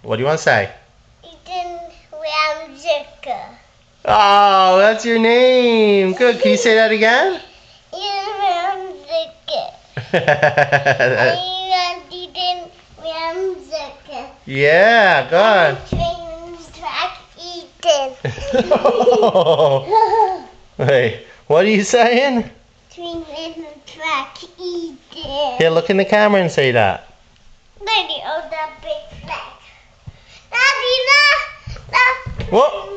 What do you want to say? Ethan Ramsika. Oh, that's your name. Good. Can you say that again? Ethan Ramsika. Ethan Ramsika. Yeah, good. Training track Ethan. Wait, what are you saying? Training track Ethan. Here, look in the camera and say that. Daddy, oh, that big flag. Daddy, look. Whoa.